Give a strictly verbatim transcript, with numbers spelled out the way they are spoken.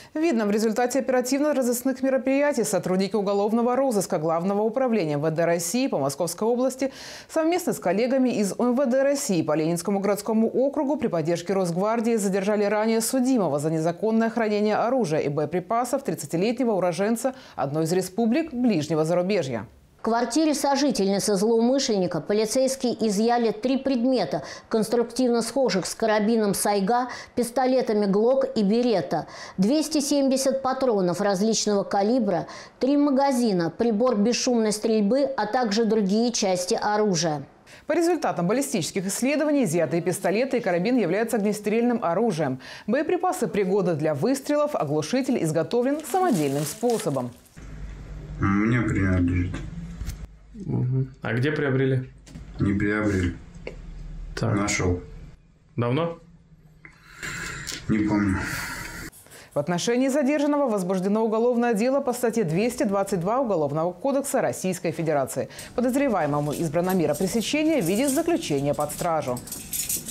Видно, в результате оперативно-розыскных мероприятий сотрудники уголовного розыска Главного управления эм вэ дэ России по Московской области совместно с коллегами из о эм вэ дэ России по Ленинскому городскому округу при поддержке Росгвардии задержали ранее судимого за незаконное хранение оружия и боеприпасов тридцатилетнего уроженца одной из республик ближнего зарубежья. В квартире сожительницы злоумышленника полицейские изъяли три предмета, конструктивно схожих с карабином «Сайга», пистолетами «Глок» и «Беретта», двести семьдесят патронов различного калибра, три магазина, прибор бесшумной стрельбы, а также другие части оружия. По результатам баллистических исследований изъятые пистолеты и карабин являются огнестрельным оружием. Боеприпасы пригодны для выстрелов, а глушитель изготовлен самодельным способом. Мне принадлежит. Угу. А где приобрели? Не приобрели. Так. Нашел. Давно? Не помню. В отношении задержанного возбуждено уголовное дело по статье двести двадцать два Уголовного кодекса Российской Федерации. Подозреваемому избрана мера пресечения в виде заключения под стражу.